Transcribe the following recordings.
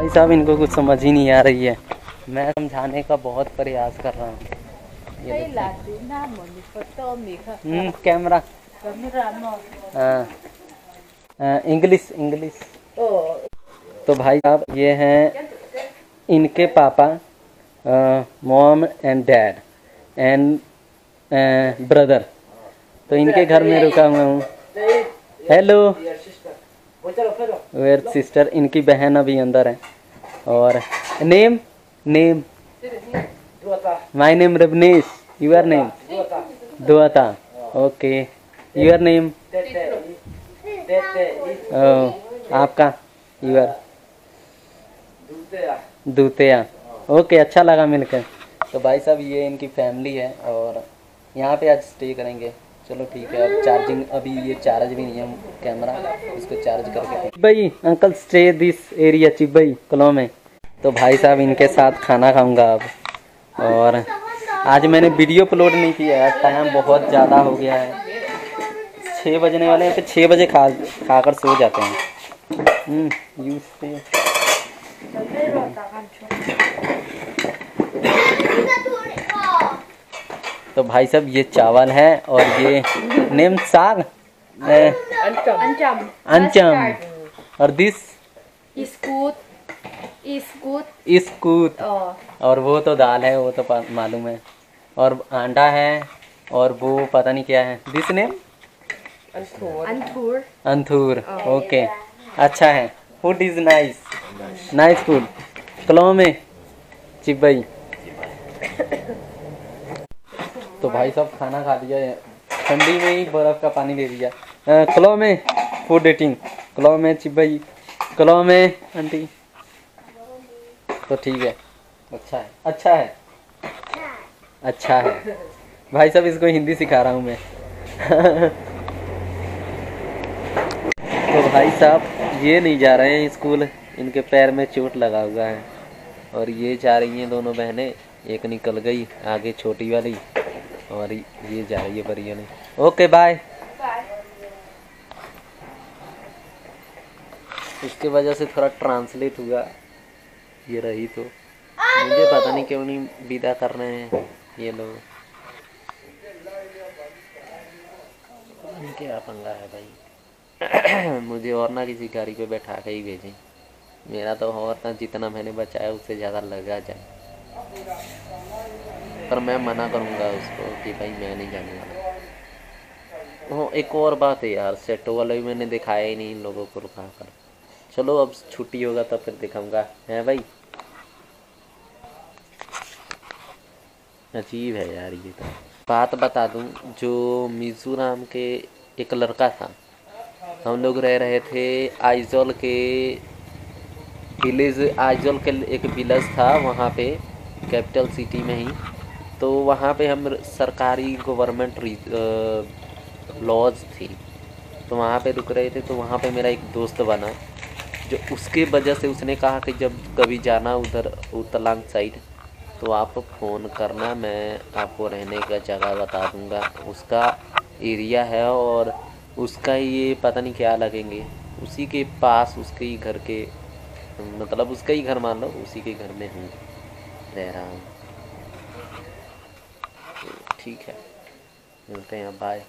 भाई साहब इनको कुछ समझ ही नहीं आ रही है, मैं समझाने का बहुत प्रयास कर रहा हूँ। Camera English English. तो भाई साहब ये हैं इनके पापा, mom and dad and brother. तो इनके घर में रुका हुआ हूँ। हेलो वेयर सिस्टर, इनकी बहन अभी अंदर है। और name name my name Ravnish, your name दुआता, ओके यूर नेम आपका यूर दूतिया, ओके अच्छा लगा मिलकर। तो भाई साहब ये इनकी फैमिली है और यहाँ पे आज स्टे करेंगे। चलो ठीक है। अब चार्जिंग अभी ये चार्ज भी नहीं है कैमरा, इसको चार्ज करके भाई अंकल स्टे दिस एरिया चिबई कलो में। तो भाई साहब इनके साथ खाना खाऊंगा अब। और आज मैंने वीडियो अपलोड नहीं किया है, टाइम बहुत ज़्यादा हो गया है, 6 बजने वाले हैं। फिर 6 बजे खाकर सो जाते हैं। यूज से तो भाई साहब ये चावल है और ये नेम साग अंचम और दिस इस्कूत और वो तो दाल है, वो तो मालूम है। और अंडा है और वो पता नहीं क्या है। दिस नेम अंथूर, ओके अच्छा है। Food is nice, nice food. कलो में चिबई। तो भाई साहब खाना खा लिया है, ठंडी में ही बर्फ का पानी दे दिया। कलो में फूड एटिंग, कलो में चिबई, कलो में आंटी। तो ठीक है, अच्छा है अच्छा है अच्छा है। भाई साहब इसको हिंदी सिखा रहा हूँ मैं। तो भाई साहब ये नहीं जा रहे हैं स्कूल, इनके पैर में चोट लगा हुआ है। और ये जा रही हैं दोनों बहनें, एक निकल गई आगे छोटी वाली और ये जा रही है बड़ी वाली। Okay bye. इसके वजह से थोड़ा ट्रांसलेट हुआ, ये रही तो मुझे पता नहीं क्यों नहीं विदा कर रहे हैं ये लोग। क्या पंगा है भाई। मुझे और ना किसी गाड़ी पे बैठा के ही भेजें, मेरा तो और ना जितना मैंने बचाया उससे ज़्यादा लगा जाए। पर मैं मना करूँगा उसको कि भाई मैं नहीं जाने वाला। हाँ एक और बात है यार, सेटो वाला भी मैंने दिखाया ही नहीं इन लोगों को रुका कर। चलो अब छुट्टी होगा तब फिर दिखाऊंगा, है भाई। अजीब है यार ये तो। बात बता दूं, जो मिजोरम के एक लड़का था, हम लोग रह रहे थे आइजोल के विलेज, आइजोल के एक विलेज था वहाँ पे कैपिटल सिटी में ही। तो वहाँ पे हम सरकारी गवर्नमेंट लॉज थी, तो वहाँ पे रुक रहे थे। तो वहाँ पे मेरा एक दोस्त बना, जो उसके वजह से उसने कहा कि जब कभी जाना उधर उत्तरांग साइड तो आप फ़ोन करना, मैं आपको रहने का जगह बता दूंगा। उसका एरिया है और उसका ये पता नहीं क्या लगेंगे, उसी के पास उसके ही घर के, मतलब उसका ही घर मान लो, उसी के घर में हूँ रह रहा हूँ। ठीक है मिलते हैं, बाय।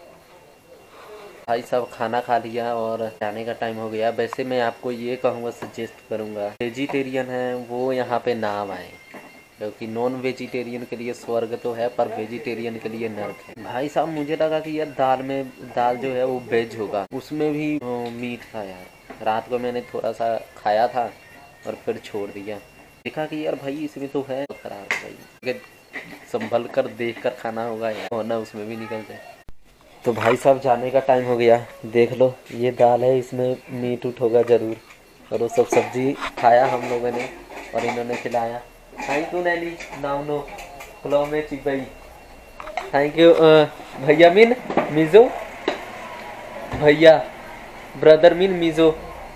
भाई साहब खाना खा लिया और जाने का टाइम हो गया। वैसे मैं आपको ये कहूँगा, सजेस्ट करूँगा, वेजिटेरियन हैं वो यहाँ पे ना आए, क्योंकि नॉन वेजिटेरियन के लिए स्वर्ग तो है पर वेजिटेरियन के लिए नर्क है। भाई साहब मुझे लगा कि यार दाल जो है वो वेज होगा, उसमें भी मीट था यार। रात को मैंने थोड़ा सा खाया था और फिर छोड़ दिया। देखा कि यार भाई इसमें तो है खराब भाई, संभल कर देख कर खाना होगा यार, वरना उसमें भी निकल जाए। तो भाई साहब जाने का टाइम हो गया। देख लो ये दाल है, इसमें मीट उठ होगा ज़रूर। और वो सब सब्जी खाया हम लोगों ने और इन्होंने खिलाया। थैंक यू नैनी नाउनो क्लो में चिबई। थैंक यू भैया मीन मिजो, भैया ब्रदर मीन मिजो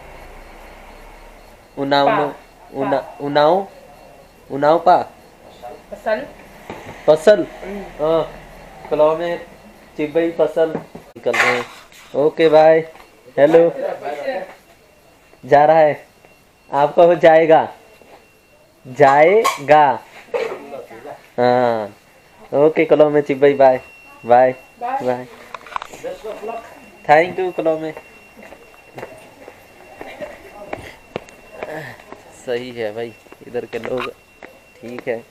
उनाउनो उनाओ उनाओ पा फसल क्लो में चिबई फसल। निकल रहे हैं, ओके बाय। हेलो जा रहा है आपका हो जाएगा, जाएगा। हाँ ओके कलो में चिब्बई, bye bye bye. Thank you कलो में। सही है भाई, इधर के लोग ठीक है।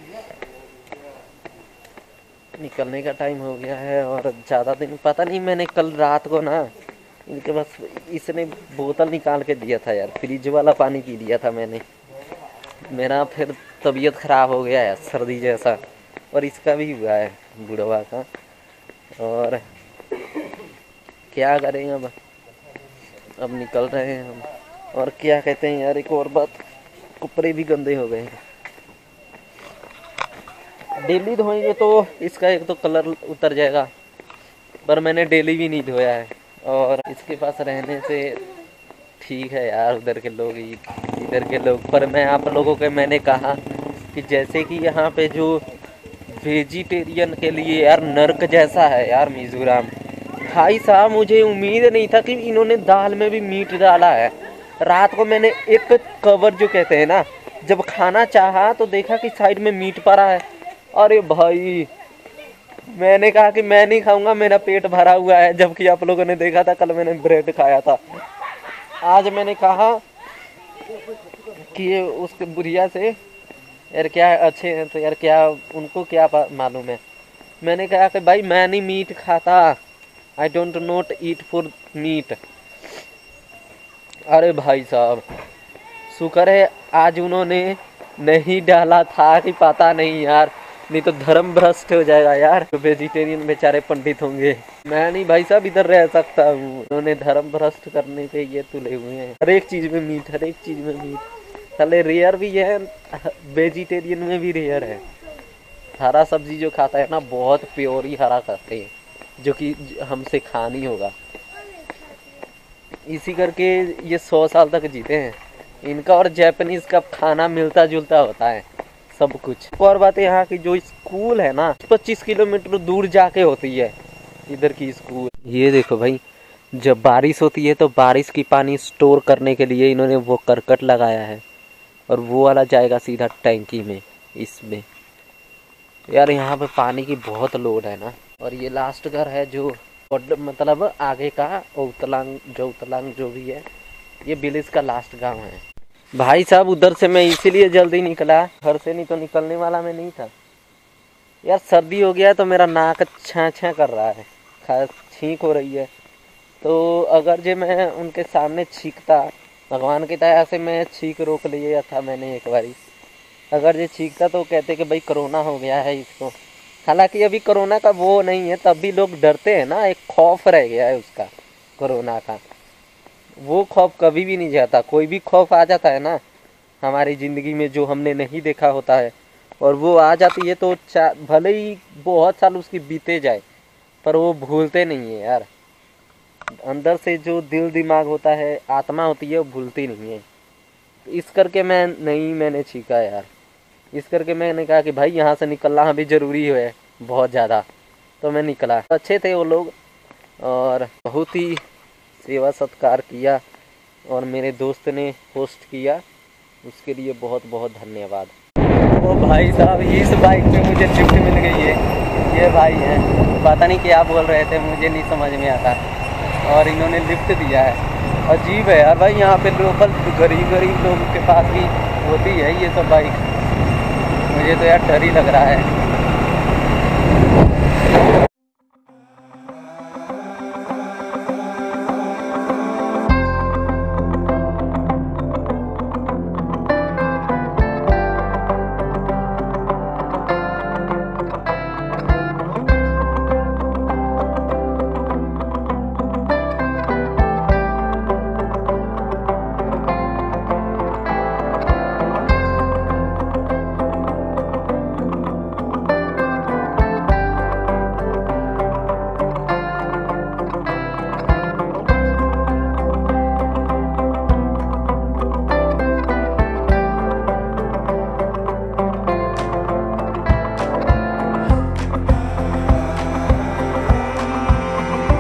निकलने का टाइम हो गया है और ज़्यादा दिन पता नहीं, मैंने कल रात को ना इनके बस इसने बोतल निकाल के दिया था यार, फ्रिज वाला पानी पी लिया था मैंने। मेरा फिर तबीयत ख़राब हो गया है सर्दी जैसा, और इसका भी हुआ है बुढ़वा का। और क्या करें अब निकल रहे हैं हम। और क्या कहते हैं यार, एक और बात, कपड़े भी गंदे हो गए हैं। डेली धोएंगे तो इसका एक तो कलर उतर जाएगा, पर मैंने डेली भी नहीं धोया है। और इसके पास रहने से ठीक है यार, उधर के लोग इधर के लोग। पर मैं आप लोगों के मैंने कहा कि जैसे कि यहाँ पे जो वेजिटेरियन के लिए यार नर्क जैसा है यार मिज़ोरम। भाई साहब मुझे उम्मीद नहीं था कि इन्होंने दाल में भी मीट डाला है। रात को मैंने एक कवर जो कहते हैं ना, जब खाना चाहा तो देखा कि साइड में मीट पड़ा है। अरे भाई मैंने कहा कि मैं नहीं खाऊंगा, मेरा पेट भरा हुआ है। जबकि आप लोगों ने देखा था कल मैंने ब्रेड खाया था। आज मैंने कहा कि ये उसके बुढ़िया से यार क्या अच्छे हैं तो यार क्या उनको क्या मालूम है। मैंने कहा कि भाई मैं नहीं मीट खाता, I don't not eat for meat. अरे भाई साहब शुक्र है आज उन्होंने नहीं डाला था कि पता नहीं यार, नहीं तो धर्म भ्रष्ट हो जाएगा यार। वेजिटेरियन बेचारे पंडित होंगे, मैं नहीं भाई साहब इधर रह सकता हूँ। उन्होंने धर्म भ्रष्ट करने पे ये तुले हुए हैं। हर एक चीज में मीट, हर एक चीज में मीट। साले रेयर भी है, वेजिटेरियन में भी रेयर है। हरा सब्जी जो खाता है ना, बहुत प्योर ही हरा खाते हैं, जो कि हमसे खानी होगा। इसी करके ये 100 साल तक जीते हैं। इनका और जापानीज का खाना मिलता जुलता होता है सब कुछ। और बात यहाँ की जो स्कूल है ना, 25 किलोमीटर दूर जाके होती है इधर की स्कूल। ये देखो भाई, जब बारिश होती है तो बारिश की पानी स्टोर करने के लिए इन्होंने वो करकट लगाया है, और वो वाला जाएगा सीधा टैंकी में इसमें। यार यहाँ पे पानी की बहुत लोड है ना। और ये लास्ट घर है जो मतलब आगे का उतलांग जो भी है, ये विलेज का लास्ट गांव है। भाई साहब उधर से मैं इसीलिए जल्दी निकला घर से, नहीं तो निकलने वाला मैं नहीं था यार। सर्दी हो गया तो मेरा नाक छाँ कर रहा है, खास छींक हो रही है। तो अगर जो मैं उनके सामने छींकता, भगवान की दया से मैं छींक रोक लिया था मैंने एक बारी। अगर जो छींकता तो कहते कि भाई कोरोना हो गया है इसको। हालांकि अभी कोरोना का वो नहीं है, तब भी लोग डरते हैं ना, एक खौफ रह गया है उसका कोरोना का। वो खौफ कभी भी नहीं जाता। कोई भी खौफ आ जाता है ना हमारी ज़िंदगी में जो हमने नहीं देखा होता है, और वो आ जाती है तो भले ही बहुत साल उसकी बीते जाए, पर वो भूलते नहीं है यार। अंदर से जो दिल दिमाग होता है, आत्मा होती है, वो भूलती नहीं है। इस करके मैंने छींका यार। इस करके मैंने कहा कि भाई यहाँ से निकलना अभी ज़रूरी है बहुत ज़्यादा। तो मैं निकला। अच्छे थे वो लोग और बहुत ही सेवा सत्कार किया, और मेरे दोस्त ने होस्ट किया, उसके लिए बहुत बहुत धन्यवाद। वो भाई साहब इस बाइक पे मुझे लिफ्ट मिल गई है। ये भाई हैं, पता नहीं क्या बोल रहे थे, मुझे नहीं समझ में आता, और इन्होंने लिफ्ट दिया है। अजीब है यार भाई, यहाँ पे लोकल गरीब लोगों के पास भी होती है ये सब बाइक। मुझे तो यार डर ही लग रहा है।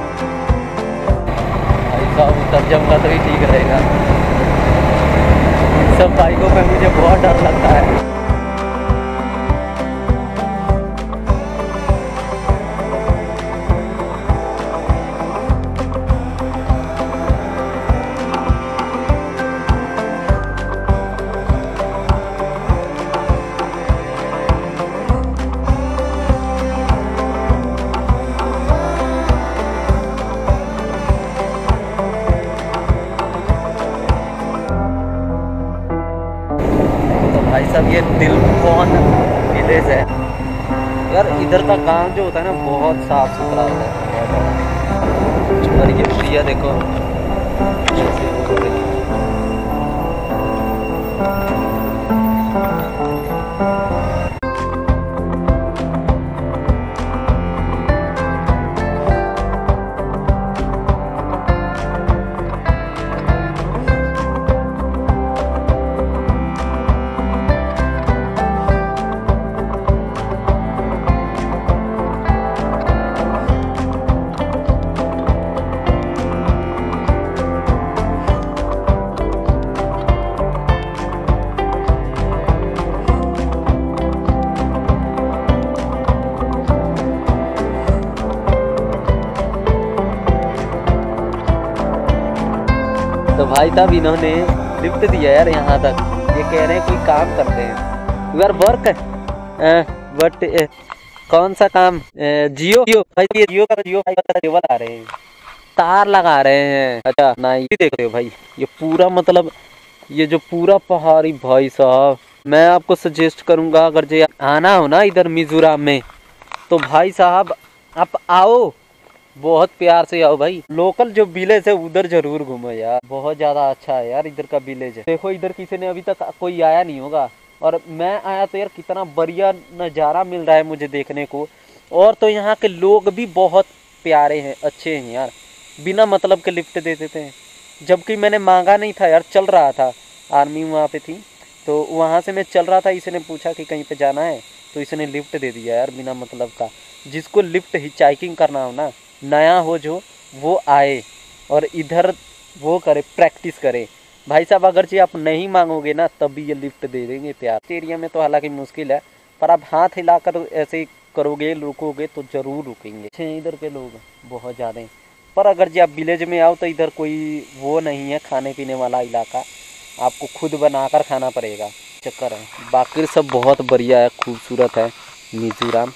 उतर जाऊंगा तो ही ठीक रहेगा। सब बाइकों में मुझे बहुत डर लगता है। भाई साहब ये दिलकौन विलेज है यार। इधर का गांव जो होता है ना बहुत साफ सुथरा होता है, बहुत बड़ा। और ये प्रिया देखो कैसे हो रही है। तो भाई साहब इन्होंने लिफ्ट दिया यार यहाँ तक। ये कह रहे हैं कोई काम करते हैं, यू आर वर्क बट कौन सा काम? जियो जियो भाई, ये जियो का केबल आ रहे हैं, तार लगा रहे हैं। अच्छा ना, ये देख रहे हो भाई, ये पूरा मतलब ये जो पूरा पहाड़ी भाई साहब, मैं आपको सजेस्ट करूंगा अगर जो आना हो ना इधर मिजोरम में, तो भाई साहब आप आओ, बहुत प्यार से आओ भाई। लोकल जो विलेज है उधर जरूर घूमो यार, बहुत ज्यादा अच्छा है यार इधर का विलेज है। देखो इधर किसी ने अभी तक कोई आया नहीं होगा, और मैं आया तो यार कितना बढ़िया नज़ारा मिल रहा है मुझे देखने को। और तो यहाँ के लोग भी बहुत प्यारे हैं, अच्छे हैं यार, बिना मतलब के लिफ्ट दे देते हैं। जबकि मैंने मांगा नहीं था यार, चल रहा था, आर्मी वहाँ पे थी तो वहाँ से मैं चल रहा था, इसने पूछा कि कहीं पे जाना है तो इसने लिफ्ट दे दिया यार बिना मतलब का। जिसको लिफ्ट हिचाइकिंग करना हो ना, नया हो जो, वो आए और इधर वो करे, प्रैक्टिस करे भाई साहब। अगर जी आप नहीं मांगोगे ना तब भी ये लिफ्ट दे देंगे प्यार। एरिया में तो हालांकि मुश्किल है, पर आप हाथ हिलाकर ऐसे करोगे, रुकोगे तो जरूर रुकेंगे। अच्छे इधर के लोग बहुत ज़्यादा हैं। पर अगर जी आप विलेज में आओ तो इधर कोई वो नहीं है खाने पीने वाला इलाका, आपको खुद बनाकर खाना पड़ेगा, चक्कर है। बाकी सब बहुत बढ़िया है, खूबसूरत है मिजोरम।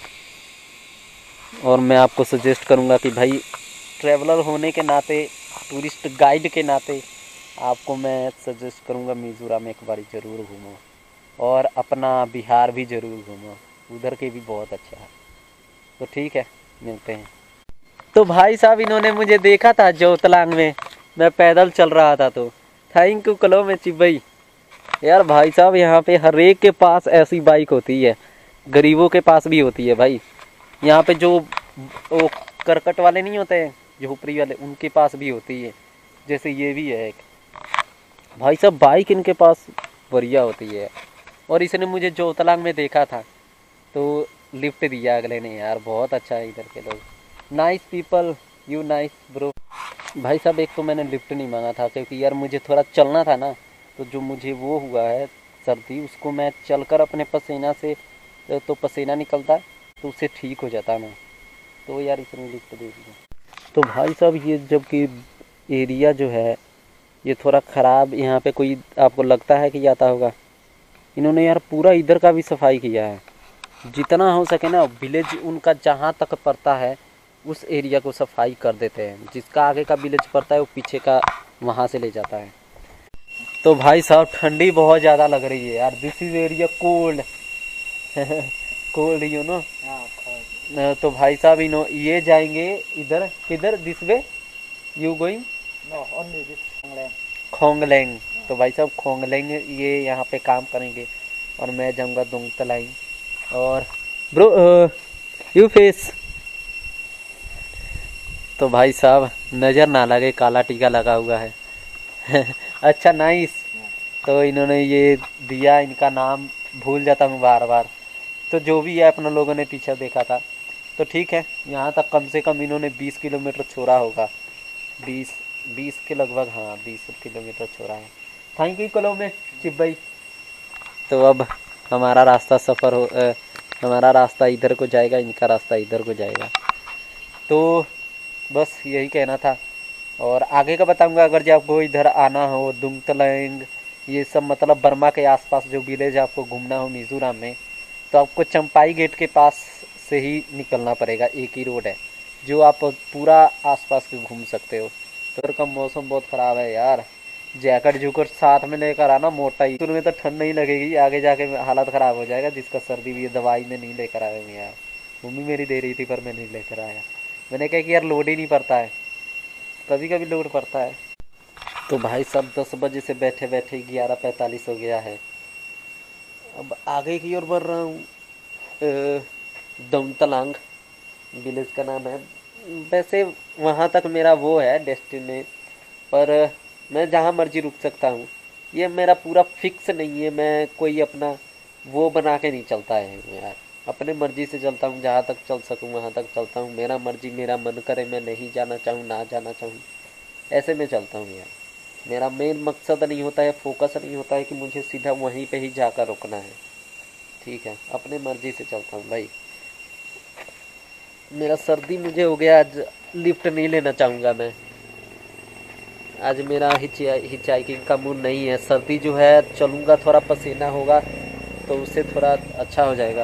और मैं आपको सजेस्ट करूंगा कि भाई ट्रैवलर होने के नाते, टूरिस्ट गाइड के नाते आपको मैं सजेस्ट करूंगा मिजोरम एक बार ज़रूर घूमो, और अपना बिहार भी ज़रूर घूमो, उधर के भी बहुत अच्छा है। तो ठीक है, मिलते हैं। तो भाई साहब इन्होंने मुझे देखा था जोतलांग में, मैं पैदल चल रहा था, तो थैंक यू कलो में चिबई यार। भाई साहब यहाँ पे हर एक के पास ऐसी बाइक होती है, गरीबों के पास भी होती है भाई। यहाँ पे जो वो करकट वाले नहीं होते हैं, झोपड़ी वाले, उनके पास भी होती है। जैसे ये भी है एक भाई साहब, बाइक इनके पास बढ़िया होती है। और इसने मुझे जोतलांग में देखा था तो लिफ्ट दिया अगले ने यार, बहुत अच्छा है इधर के लोग। Nice people, you nice bro. भाई साहब एक तो मैंने लिफ्ट नहीं मांगा था क्योंकि यार मुझे थोड़ा चलना था ना, तो जो मुझे वो हुआ है सर्दी, उसको मैं चलकर अपने पसीना से, तो पसीना निकलता है तो उससे ठीक हो जाता है ना, तो यार इसने लिफ्ट दे दिया। तो भाई साहब ये जबकि एरिया जो है ये थोड़ा ख़राब, यहाँ पे कोई आपको लगता है कि आता होगा, इन्होंने यार पूरा इधर का भी सफाई किया है। जितना हो सके ना विलेज उनका जहाँ तक पड़ता है उस एरिया को सफाई कर देते हैं, जिसका आगे का विलेज पड़ता है वो पीछे का वहाँ से ले जाता है। तो भाई साहब ठंडी बहुत ज़्यादा लग रही है यार, this is area cold cold you know. तो भाई साहब ये जाएंगे इधर, किधर, दिस वे यू गोइंग? खोंगलेंग। तो भाई साहब खोंगलेंग ये यहाँ पे काम करेंगे और मैं जाऊँगा दुंगतलाई। और ब्रो यू फेस। तो भाई साहब नज़र ना लगे, काला टीका लगा हुआ है अच्छा नाइस। तो इन्होंने ये दिया, इनका नाम भूल जाता हूँ बार बार, तो जो भी है अपना लोगों ने पीछे देखा था। तो ठीक है, यहाँ तक कम से कम इन्होंने 20 किलोमीटर छोड़ा होगा, 20 के लगभग, हाँ 20 किलोमीटर छोड़ा है। थैंक यू कलो में चिब्बई। तो अब हमारा रास्ता हमारा रास्ता इधर को जाएगा, इनका रास्ता इधर को जाएगा। तो बस यही कहना था और आगे का बताऊंगा। अगर जो आपको इधर आना हो दुमतलैंग ये सब मतलब बर्मा के आसपास जो विलेज आपको घूमना हो मिजोरम में, तो आपको चंपाई गेट के पास से ही निकलना पड़ेगा। एक ही रोड है जो आप पूरा आसपास के घूम सकते हो। तो इधर का मौसम बहुत ख़राब है यार, जैकेट जूकेट साथ में लेकर आना मोटा ही, शुरू में तो ठंड नहीं लगेगी, आगे जाके हालत ख़राब हो जाएगा। जिसका सर्दी भी है दवाई में नहीं लेकर आया मैं यार, मम्मी मेरी दे रही थी पर मैं नहीं लेकर आया। मैंने कहा कि यार लोड ही नहीं पड़ता है, कभी कभी लोड पड़ता है। तो भाई सब 10 बजे से बैठे बैठे 11:45 हो गया है। अब आगे की ओर बढ़ रहा हूँ। दमतलांग विलेज का नाम है वैसे, वहाँ तक मेरा वो है डेस्टिनी, पर मैं जहाँ मर्जी रुक सकता हूँ। ये मेरा पूरा फिक्स नहीं है, मैं कोई अपना वो बना के नहीं चलता है यार, अपने मर्जी से चलता हूँ। जहाँ तक चल सकूँ वहाँ तक चलता हूँ, मेरा मर्जी, मेरा मन करे मैं नहीं जाना चाहूँ ना जाना चाहूँ, ऐसे में चलता हूँ यार। मेरा मेन मकसद नहीं होता है, फोकस नहीं होता है कि मुझे सीधा वहीं पे ही जाकर रुकना है। ठीक है, अपने मर्जी से चलता हूँ भाई। मेरा सर्दी मुझे हो गया, आज लिफ्ट नहीं लेना चाहूँगा मैं। आज मेरा हिचाइकिंग का मूड नहीं है। सर्दी जो है चलूँगा थोड़ा पसीना होगा तो उससे थोड़ा अच्छा हो जाएगा।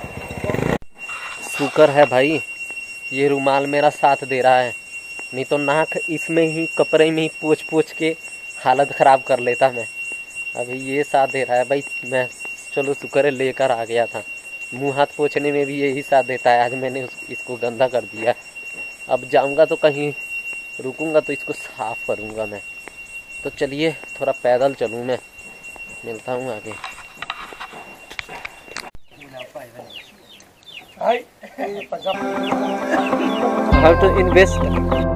शुक्र है भाई ये रुमाल मेरा साथ दे रहा है, नहीं तो नाक इसमें ही कपड़े में ही पोंछ पोंछ के हालत ख़राब कर लेता मैं। अभी ये साथ दे रहा है भाई, मैं चलो शुक्र है लेकर आ गया था। मुंह हाथ पोंछने में भी यही साथ देता है, आज मैंने इसको गंदा कर दिया। अब जाऊंगा तो कहीं रुकूंगा तो इसको साफ करूंगा मैं। तो चलिए थोड़ा पैदल चलूँ मैं, मिलता हूँ आगे। How to invest